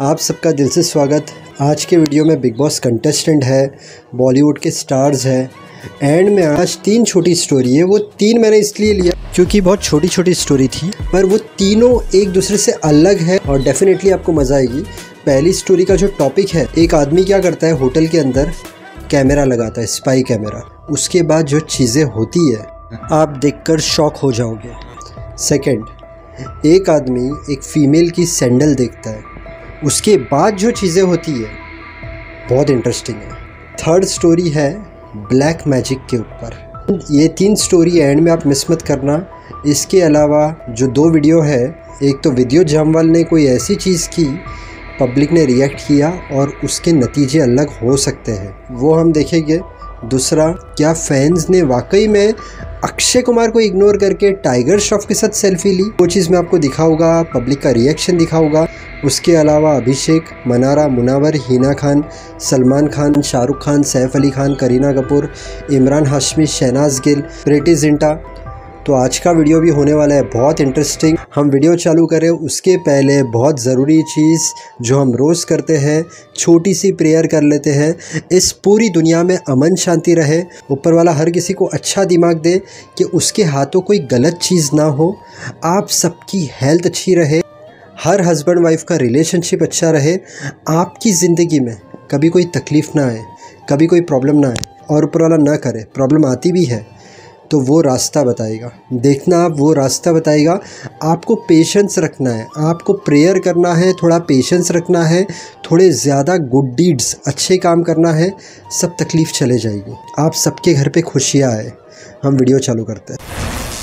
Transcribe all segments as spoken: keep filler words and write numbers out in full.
आप सबका दिल से स्वागत। आज के वीडियो में बिग बॉस कंटेस्टेंट है, बॉलीवुड के स्टार्स हैं। एंड में आज तीन छोटी स्टोरी है। वो तीन मैंने इसलिए लिया क्योंकि बहुत छोटी छोटी स्टोरी थी, पर वो तीनों एक दूसरे से अलग है और डेफिनेटली आपको मज़ा आएगी। पहली स्टोरी का जो टॉपिक है, एक आदमी क्या करता है, होटल के अंदर कैमरा लगाता है, स्पाई कैमरा। उसके बाद जो चीज़ें होती है आप देखकर शॉक हो जाओगे। सेकंड, एक आदमी एक फ़ीमेल की सैंडल देखता है, उसके बाद जो चीज़ें होती है बहुत इंटरेस्टिंग है। थर्ड स्टोरी है ब्लैक मैजिक के ऊपर। ये तीन स्टोरी एंड में आप मिस मत करना। इसके अलावा जो दो वीडियो है, एक तो विद्युत जामवाल ने कोई ऐसी चीज़ की, पब्लिक ने रिएक्ट किया और उसके नतीजे अलग हो सकते हैं, वो हम देखेंगे। दूसरा, क्या फैंस ने वाकई में अक्षय कुमार को इग्नोर करके टाइगर श्रॉफ के साथ सेल्फी ली, वो चीज़ मैं आपको दिखाऊंगा, पब्लिक का रिएक्शन दिखाऊंगा। उसके अलावा अभिषेक, मनारा, मुनावर, हिना खान, सलमान खान, शाहरुख खान, सैफ अली खान, करीना कपूर, इमरान हाशमी, शहनाज गिल, प्रीति जिंटा। तो आज का वीडियो भी होने वाला है बहुत इंटरेस्टिंग। हम वीडियो चालू करें उसके पहले बहुत ज़रूरी चीज़ जो हम रोज़ करते हैं, छोटी सी प्रेयर कर लेते हैं। इस पूरी दुनिया में अमन शांति रहे, ऊपर वाला हर किसी को अच्छा दिमाग दे कि उसके हाथों कोई गलत चीज़ ना हो, आप सबकी हेल्थ अच्छी रहे, हर हस्बैंड वाइफ का रिलेशनशिप अच्छा रहे, आपकी ज़िंदगी में कभी कोई तकलीफ़ ना आए, कभी कोई प्रॉब्लम ना आए, और ऊपर वाला ना करे। प्रॉब्लम आती भी है तो वो रास्ता बताएगा, देखना आप वो रास्ता बताएगा। आपको पेशेंस रखना है, आपको प्रेयर करना है, थोड़ा पेशेंस रखना है, थोड़े ज़्यादा गुड डीड्स, अच्छे काम करना है, सब तकलीफ़ चले जाएगी। आप सबके घर पे खुशियाँ आए। हम वीडियो चालू करते हैं।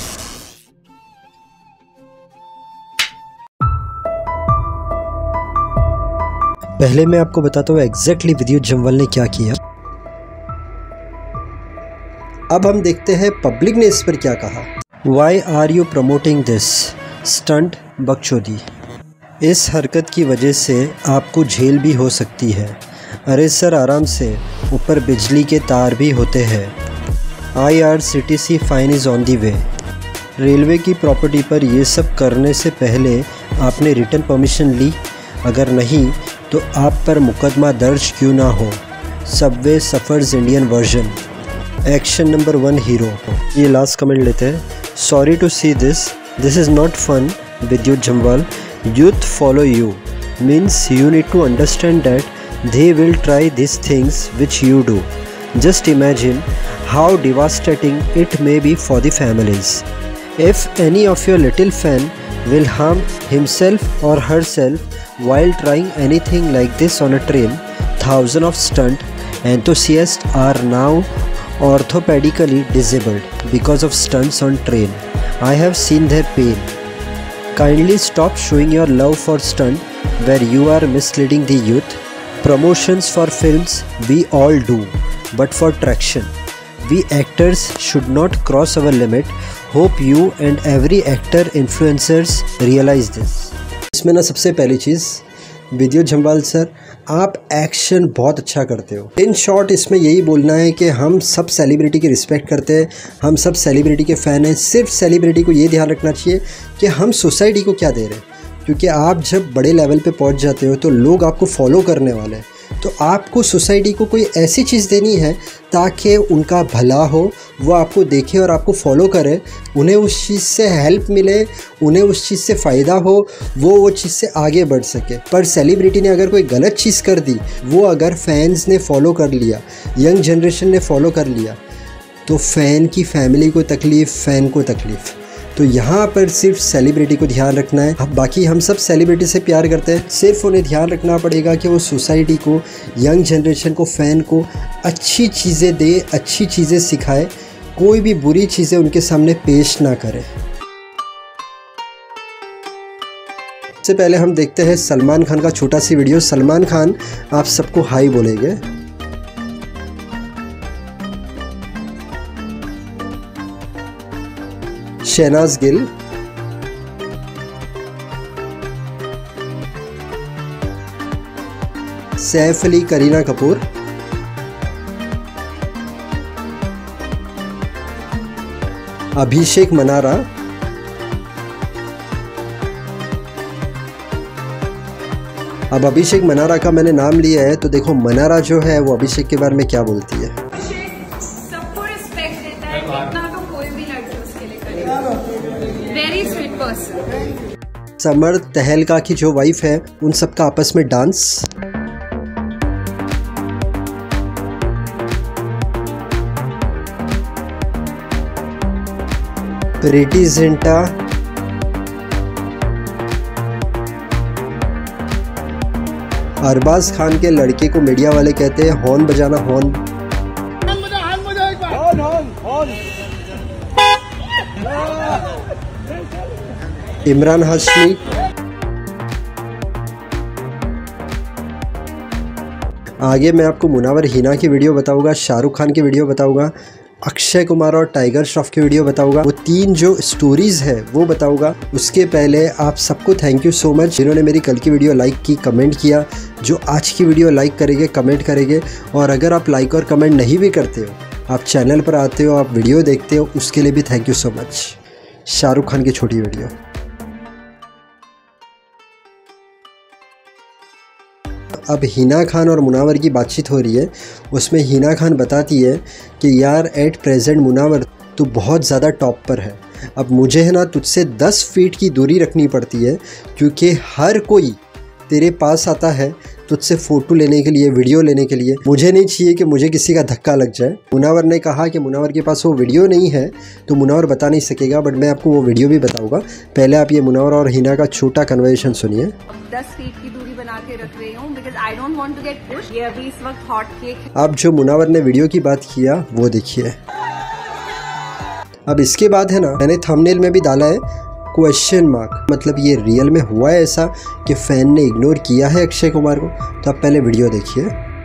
पहले मैं आपको बताता हूँ एग्जैक्टली विद्युत जामवाल ने क्या किया। अब हम देखते हैं पब्लिक ने इस पर क्या कहा। Why are you promoting this stunt बकचोदी। इस हरकत की वजह से आपको जेल भी हो सकती है। अरे सर आराम से, ऊपर बिजली के तार भी होते हैं। I R C T C fine is on the way. Railway की प्रॉपर्टी पर ये सब करने से पहले आपने रिटर्न परमिशन ली? अगर नहीं तो आप पर मुकदमा दर्ज क्यों ना हो। Subway suffers Indian version. Action number one, hero. ये लास्ट कमेंट लेते हैं। Sorry to see this this is not fun Vidyut Jamwal. Youth follow you means you need to understand that they will try this things which you do. Just imagine how devastating it may be for the families. If any of your little fan will harm himself or herself while trying anything like this on a train, thousands of stunt enthusiasts are now orthopedically disabled because of stunts on train. I have seen their pain. Kindly stop showing your love for stunt where you are misleading the youth. Promotions for films we all do, but for traction. We actors should not cross our limit. Hope you and every actor influencers realize this. इसमें ना सबसे पहली चीज़, विद्युत Jammwal sir आप action बहुत अच्छा करते हो। इन शॉर्ट इसमें यही बोलना है कि हम सब सेलिब्रिटी की रिस्पेक्ट करते हैं, हम सब सेलिब्रिटी के फ़ैन हैं। सिर्फ सेलिब्रिटी को ये ध्यान रखना चाहिए कि हम सोसाइटी को क्या दे रहे हैं, क्योंकि आप जब बड़े लेवल पे पहुंच जाते हो तो लोग आपको फॉलो करने वाले हैं। तो आपको सोसाइटी को कोई ऐसी चीज़ देनी है ताकि उनका भला हो, वो आपको देखे और आपको फॉलो करे, उन्हें उस चीज़ से हेल्प मिले, उन्हें उस चीज़ से फ़ायदा हो, वो वो चीज़ से आगे बढ़ सके। पर सेलिब्रिटी ने अगर कोई गलत चीज़ कर दी, वो अगर फैंस ने फॉलो कर लिया, यंग जनरेशन ने फॉलो कर लिया, तो फ़ैन की फैमिली को तकलीफ़, फ़ैन को तकलीफ़। तो यहाँ पर सिर्फ सेलिब्रिटी को ध्यान रखना है। बाकी हम सब सेलिब्रिटी से प्यार करते हैं, सिर्फ उन्हें ध्यान रखना पड़ेगा कि वो सोसाइटी को, यंग जनरेशन को, फ़ैन को अच्छी चीज़ें दे, अच्छी चीज़ें सिखाए, कोई भी बुरी चीज़ें उनके सामने पेश ना करे। सबसे पहले हम देखते हैं सलमान खान का छोटा सी वीडियो। सलमान खान आप सबको हाई बोलेंगे। शहनाज गिल, सैफ अली, करीना कपूर, अभिषेक, मनारा, अब अभिषेक मनारा का मैंने नाम लिया है तो देखो मनारा जो है वो अभिषेक के बारे में क्या बोलती है। सबको रिस्पेक्ट देता है, इतना तो कोई भी लड़की उसके लिए करेगा। Very sweet person. समर तहलका की जो वाइफ है उन सबका आपस में डांस। प्रीति जिंटा, अरबाज खान के लड़के को मीडिया वाले कहते हैं हॉर्न बजाना, हॉर्न। इमरान हाशमी, आगे मैं आपको मुनावर हिना की वीडियो बताऊंगा, शाहरुख खान की वीडियो बताऊंगा, अक्षय कुमार और टाइगर श्रॉफ की वीडियो बताऊंगा, वो तीन जो स्टोरीज़ है वो बताऊंगा। उसके पहले आप सबको थैंक यू सो मच जिन्होंने मेरी कल की वीडियो लाइक की, कमेंट किया, जो आज की वीडियो लाइक करेंगे, कमेंट करेंगे। और अगर आप लाइक और कमेंट नहीं भी करते हो, आप चैनल पर आते हो, आप वीडियो देखते हो, उसके लिए भी thank you so much. Shahrukh Khan की छोटी वीडियो। अब हिना खान और मुनावर की बातचीत हो रही है, उसमें हिना खान बताती है कि यार एट प्रेजेंट मुनावर तू बहुत ज़्यादा टॉप पर है, अब मुझे है ना तुझसे दस फीट की दूरी रखनी पड़ती है क्योंकि हर कोई तेरे पास आता है तुझसे फ़ोटो लेने के लिए, वीडियो लेने के लिए, मुझे नहीं चाहिए कि मुझे किसी का धक्का लग जाए। मुनावर ने कहा कि मुनावर के पास वो वीडियो नहीं है तो मुनावर बता नहीं सकेगा, बट मैं आपको वो वीडियो भी बताऊंगा। पहले आप ये मुनावर और हिना का छोटा कन्वर्सेशन सुनिए। दस फीट की दूरी बना के रख रही हूँ because I don't want to get push. ये अभी इस वक्त हॉट केक। अब जो मुनावर ने वीडियो की बात किया वो देखिए। अब इसके बाद है ना, मैंने थंबनेल में भी डाला है क्वेश्चन मार्क, मतलब ये रियल में हुआ है ऐसा कि फैन ने इग्नोर किया है अक्षय कुमार को? तो आप पहले वीडियो देखिए।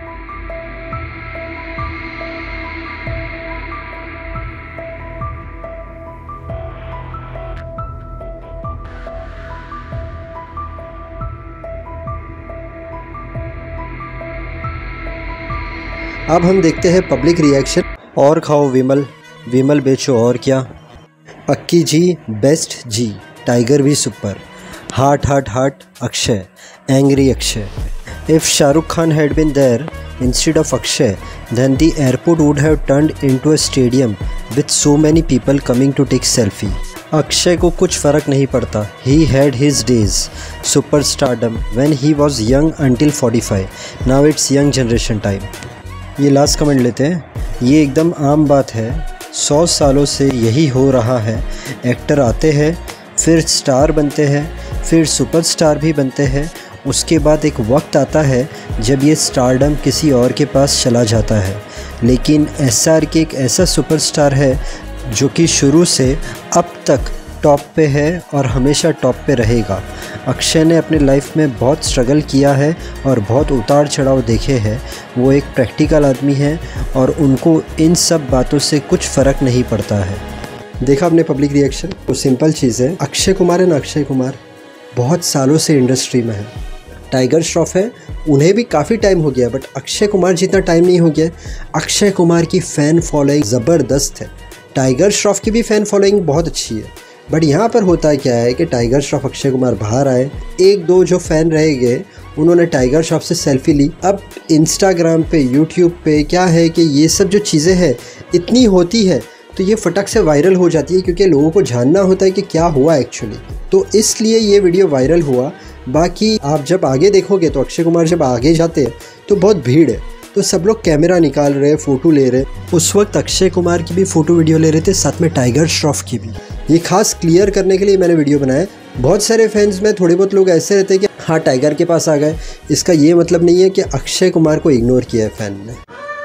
अब हम देखते हैं पब्लिक रिएक्शन। और खाओ विमल, विमल बेचो और क्या। अक्की जी बेस्ट जी, टाइगर भी super, heart heart heart Akshay, angry Akshay. If Shahrukh Khan had been there instead of Akshay, then the airport would have turned into a stadium with so many people coming to take selfie. Akshay को कुछ फ़र्क नहीं पड़ता, he had his days superstardom when he was young until forty-five. Now it's young generation time. ये last comment लेते हैं। ये एकदम आम बात है, सौ सालों से यही हो रहा है। एक्टर आते हैं, फिर स्टार बनते हैं, फिर सुपरस्टार भी बनते हैं, उसके बाद एक वक्त आता है जब ये स्टारडम किसी और के पास चला जाता है। लेकिन एस आर के एक ऐसा सुपरस्टार है जो कि शुरू से अब तक टॉप पे है और हमेशा टॉप पे रहेगा। अक्षय ने अपनी लाइफ में बहुत स्ट्रगल किया है और बहुत उतार चढ़ाव देखे हैं। वो एक प्रैक्टिकल आदमी है और उनको इन सब बातों से कुछ फ़र्क नहीं पड़ता है। देखा आपने पब्लिक रिएक्शन? वो सिंपल चीज़ है। अक्षय कुमार है ना, अक्षय कुमार बहुत सालों से इंडस्ट्री में है। टाइगर श्रॉफ है, उन्हें भी काफ़ी टाइम हो गया, बट अक्षय कुमार जितना टाइम नहीं हो गया। अक्षय कुमार की फ़ैन फॉलोइंग ज़बरदस्त है। टाइगर श्रॉफ की भी फ़ैन फॉलोइंग बहुत अच्छी है। बट यहाँ पर होता है क्या है कि टाइगर श्रॉफ अक्षय कुमार बाहर आए, एक दो जो फ़ैन रह गए उन्होंने टाइगर श्रॉफ से सेल्फी ली। अब इंस्टाग्राम पे, यूट्यूब पे क्या है कि ये सब जो चीज़ें हैं इतनी होती है तो ये फटक से वायरल हो जाती है, क्योंकि लोगों को जानना होता है कि क्या हुआ एक्चुअली, तो इसलिए ये वीडियो वायरल हुआ। बाकी आप जब आगे देखोगे तो अक्षय कुमार जब आगे जाते हैं तो बहुत भीड़ है, तो सब लोग कैमरा निकाल रहे, फ़ोटो ले रहे। उस वक्त अक्षय कुमार की भी फ़ोटो वीडियो ले रहे थे, साथ में टाइगर श्रॉफ की भी। ये खास क्लियर करने के लिए मैंने वीडियो बनाया। बहुत सारे फैंस में थोड़े बहुत लोग ऐसे रहते हैं कि हाँ टाइगर के पास आ गए, इसका ये मतलब नहीं है कि अक्षय कुमार को इग्नोर किया है फ़ैन ने।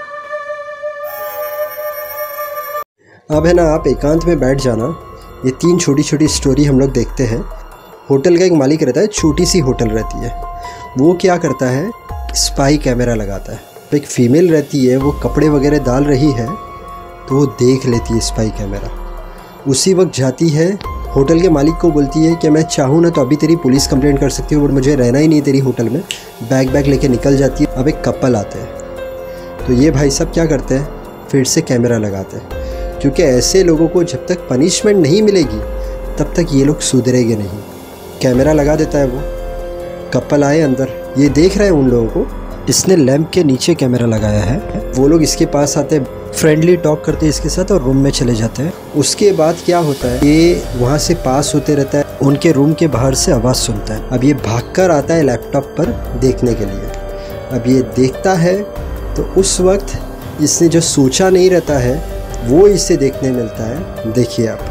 अब है ना, आप एकांत में बैठ जाना। ये तीन छोटी छोटी स्टोरी हम लोग देखते हैं। होटल का एक मालिक रहता है, छोटी सी होटल रहती है। वो क्या करता है, स्पाई कैमरा लगाता है। एक फ़ीमेल रहती है, वो कपड़े वगैरह डाल रही है तो वो देख लेती है स्पाई कैमरा। उसी वक्त जाती है, होटल के मालिक को बोलती है कि मैं चाहूँ ना तो अभी तेरी पुलिस कंप्लेंट कर सकती हूँ, बट मुझे रहना ही नहीं तेरी होटल में। बैग बैग लेके निकल जाती है। अब एक कपल आते हैं तो ये भाई साहब क्या करते हैं, फिर से कैमरा लगाते हैं, क्योंकि ऐसे लोगों को जब तक पनिशमेंट नहीं मिलेगी तब तक ये लोग सुधरेंगे नहीं। कैमरा लगा देता है वो। कपल आए अंदर, ये देख रहे हैं उन लोगों को, इसने लैंप के नीचे कैमरा लगाया है। वो लोग इसके पास आते हैं, फ्रेंडली टॉक करते हैं इसके साथ और रूम में चले जाते हैं। उसके बाद क्या होता है, ये वहाँ से पास होते रहता है, उनके रूम के बाहर से आवाज़ सुनता है। अब ये भागकर आता है लैपटॉप पर देखने के लिए। अब ये देखता है तो उस वक्त इसने जो सोचा नहीं रहता है वो इसे देखने मिलता है। देखिए आप,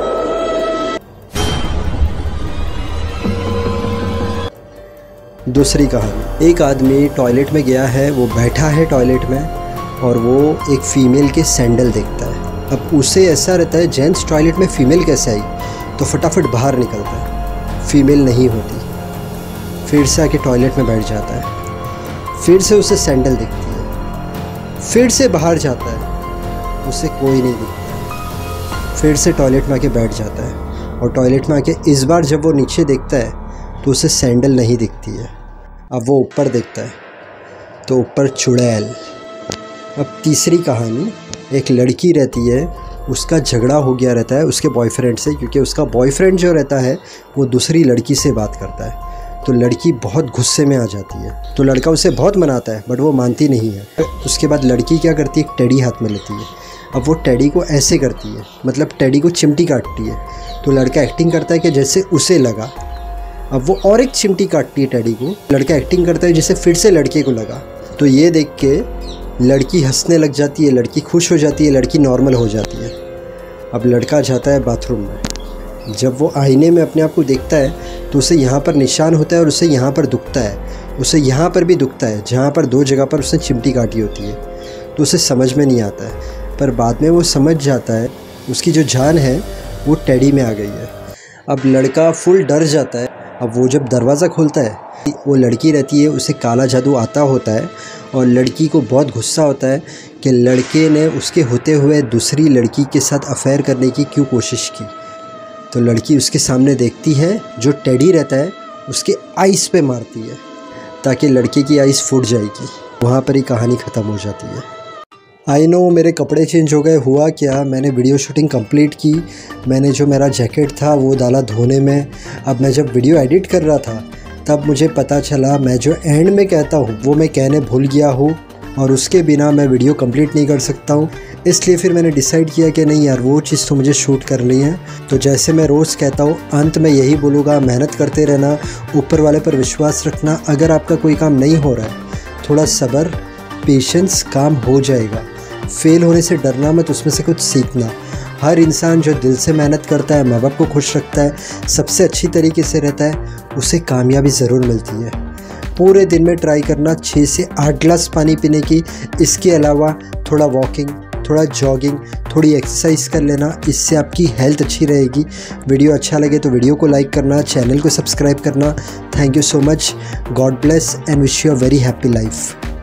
दूसरी कहानी, एक आदमी टॉयलेट में गया है, वो बैठा है टॉयलेट में और वो एक फ़ीमेल के सैंडल देखता है। अब उसे ऐसा रहता है जेंट्स टॉयलेट में फ़ीमेल कैसे आई, तो फटाफट बाहर निकलता है, फ़ीमेल नहीं होती। फिर से आके टॉयलेट में बैठ जाता है, फिर से उसे सैंडल दिखती है, फिर से बाहर जाता है, उसे कोई नहीं दिखता। फिर से टॉयलेट में आके बैठ जाता है और टॉयलेट में आके इस बार जब वो नीचे देखता है तो उसे सैंडल नहीं दिखती है। अब वो ऊपर देखता है तो ऊपर चुड़ैल। अब तीसरी कहानी, एक लड़की रहती है, उसका झगड़ा हो गया रहता है उसके बॉयफ्रेंड से, क्योंकि उसका बॉयफ्रेंड जो रहता है वो दूसरी लड़की से बात करता है। तो लड़की बहुत गुस्से में आ जाती है, तो लड़का उसे बहुत मनाता है बट वो मानती नहीं है। उसके बाद लड़की क्या करती है, एक टेडी हाथ में लेती है। अब वो टेडी को ऐसे करती है, मतलब टेडी को चिमटी काटती है। तो लड़का एक्टिंग करता है कि जैसे उसे लगा। अब वो और एक चिमटी काटती है टेडी को, लड़का एक्टिंग करता है जैसे फिर से लड़के को लगा। तो ये देख के लड़की हंसने लग जाती है, लड़की खुश हो जाती है, लड़की नॉर्मल हो जाती है। अब लड़का जाता है बाथरूम में। जब वो आईने में अपने आप को देखता है तो उसे यहाँ पर निशान होता है और उसे यहाँ पर दुखता है, उसे यहाँ पर भी दुखता है जहाँ पर दो जगह पर उसने चिमटी काटी होती है। तो उसे समझ में नहीं आता है, पर बाद में वो समझ जाता है उसकी जो जान है वो टेडी में आ गई है। अब लड़का फुल डर जाता है। अब वो जब दरवाज़ा खोलता है, वो लड़की रहती है, उसे काला जादू आता होता है और लड़की को बहुत गुस्सा होता है कि लड़के ने उसके होते हुए दूसरी लड़की के साथ अफेयर करने की क्यों कोशिश की। तो लड़की उसके सामने देखती है, जो टेडी रहता है उसके आइस पे मारती है ताकि लड़के की आइस फूट जाएगी। वहाँ पर ही कहानी ख़त्म हो जाती है। आई नो मेरे कपड़े चेंज हो गए, हुआ क्या, मैंने वीडियो शूटिंग कंप्लीट की, मैंने जो मेरा जैकेट था वो डाला धोने में। अब मैं जब वीडियो एडिट कर रहा था तब मुझे पता चला मैं जो एंड में कहता हूँ वो मैं कहने भूल गया हूँ और उसके बिना मैं वीडियो कंप्लीट नहीं कर सकता हूँ। इसलिए फिर मैंने डिसाइड किया कि नहीं यार, वो चीज़ तो मुझे शूट करनी है। तो जैसे मैं रोज़ कहता हूँ, अंत में यही बोलूँगा, मेहनत करते रहना, ऊपर वाले पर विश्वास रखना। अगर आपका कोई काम नहीं हो रहा है, थोड़ा सब्र, पेशेंस, काम हो जाएगा। फेल होने से डरना मत, उसमें से कुछ सीखना। हर इंसान जो दिल से मेहनत करता है, माँ बाप को खुश रखता है, सबसे अच्छी तरीके से रहता है, उसे कामयाबी ज़रूर मिलती है। पूरे दिन में ट्राई करना छः से आठ गिलास पानी पीने की। इसके अलावा थोड़ा वॉकिंग, थोड़ा जॉगिंग, थोड़ी एक्सरसाइज कर लेना, इससे आपकी हेल्थ अच्छी रहेगी। वीडियो अच्छा लगे तो वीडियो को लाइक करना, चैनल को सब्सक्राइब करना। Thank you so much. God bless and wish you a very happy life.